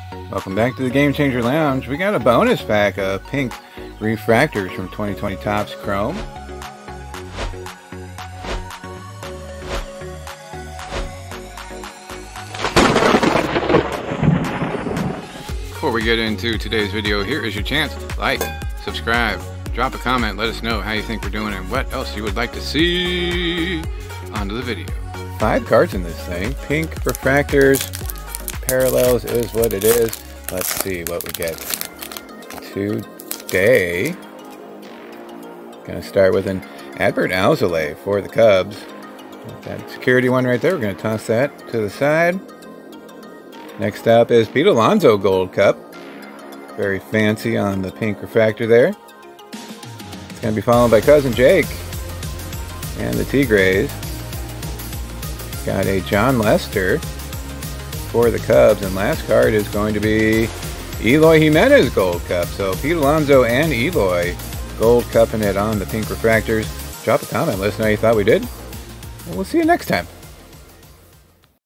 Welcome back to the Game Changer Lounge. We got a bonus pack of pink refractors from 2020 Topps Chrome. Before we get into today's video, here is your chance. Like, subscribe, drop a comment, let us know how you think we're doing and what else you would like to see. On to the video. 5 cards in this thing. Pink refractors. Parallels is what it is. Let's see what we get today. Gonna start with an Adbert Alzolay for the Cubs. That security one right there, we're gonna toss that to the side. Next up is Pete Alonso Gold Cup. Very fancy on the pink refractor there. It's gonna be followed by Cousin Jake and the Tigres. Got a John Lester for the Cubs, and last card is going to be Eloy Jimenez Gold Cup. So Pete Alonso and Eloy Gold Cupping it on the pink refractors. Drop a comment, let us know how you thought we did, and we'll see you next time.